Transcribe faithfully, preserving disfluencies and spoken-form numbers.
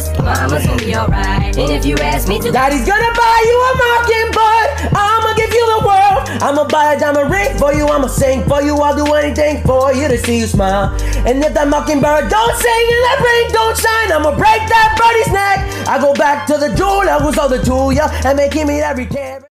this, mama's gonna be alright. And if you ask me to, Daddy's gonna buy you a mockingbird. I'ma give you the world. I'ma buy a diamond ring for you. I'ma sing for you. I'll do anything for you to see you smile. And if that mockingbird don't sing and that ring don't shine, I'ma break that birdie's neck. I go back to the jeweler who sold it to ya and make him eat every carrot.